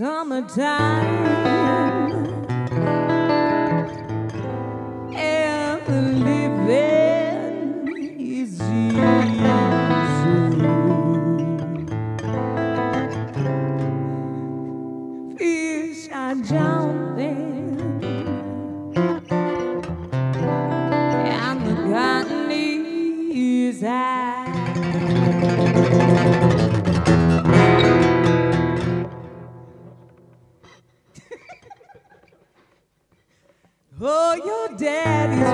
summertime, and the living is easy. Fish are jumping, and the cotton is high. Oh, your daddy's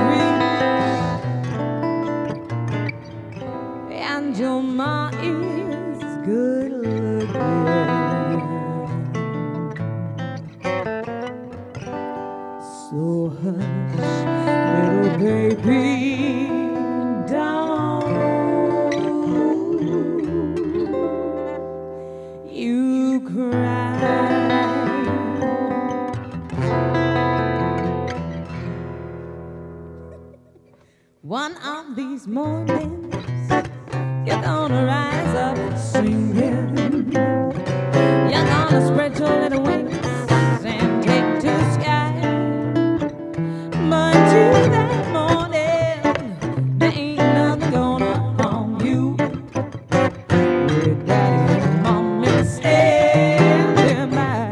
rich, and your ma is good looking. So hush, little baby, don't you cry. One of these mornings, you're gonna rise up singing. You're gonna spread your little wings and take to the sky. But till that morning, there ain't nothing gonna harm you. With daddy and mommy standing by.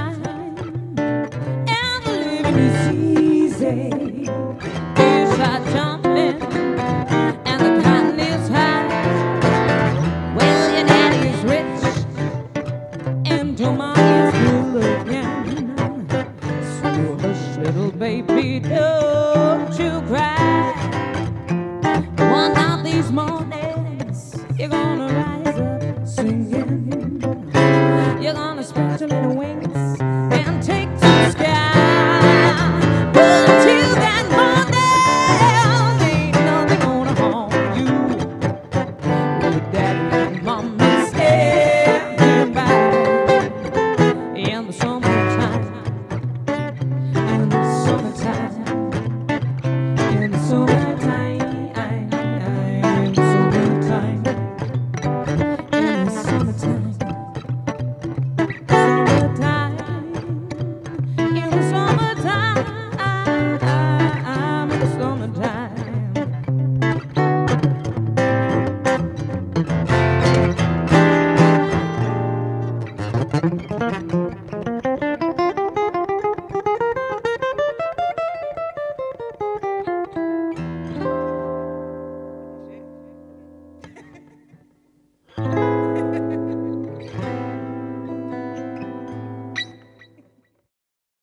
Time and living is easy. Fish are